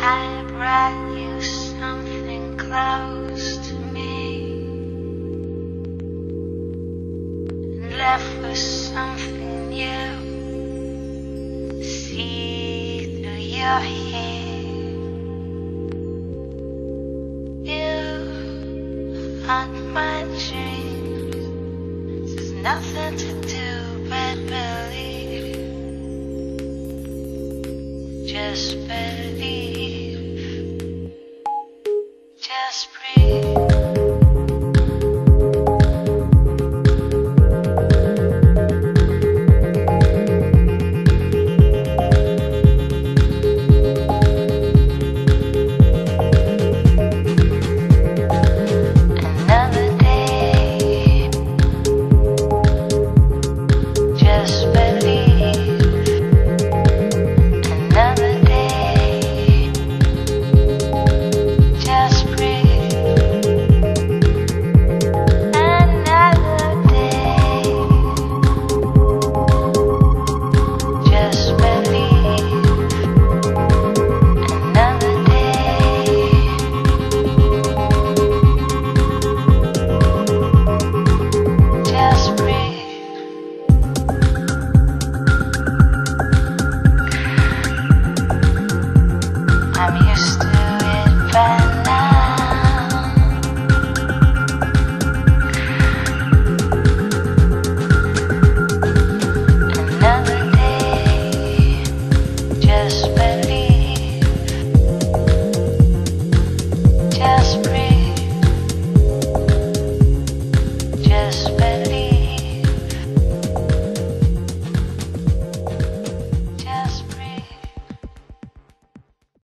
I brought you something close to me, and left with something new. See through your hair, you haunt my dreams. There's nothing to do but believe. Just believe. Just breathe. I'm used to